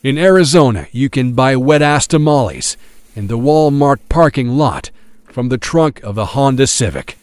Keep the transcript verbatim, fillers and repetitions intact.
In Arizona, you can buy wet-ass tamales in the Walmart parking lot from the trunk of a Honda Civic.